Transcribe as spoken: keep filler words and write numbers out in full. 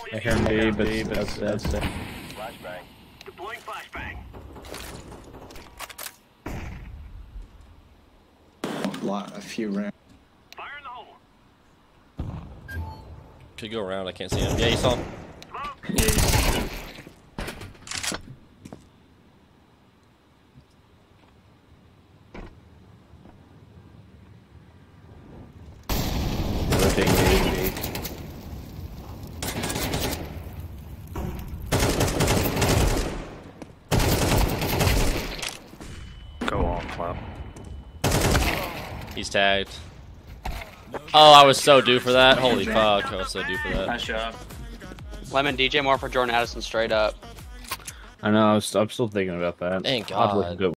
I hear me, but that's that's it. Flashbang. Deploying flashbang. Lot, a few rounds. Fire in the hole. Could go around. I can't see him. Yeah, you saw him. Yeah. Go on, Cloud. He's tagged. Oh, I was so due for that. Holy fuck, I was so due for that. Nice job. Lemon, D J more for Jordan Addison straight up. I know. I was, I'm still thinking about that. Thank Odd looking God. good.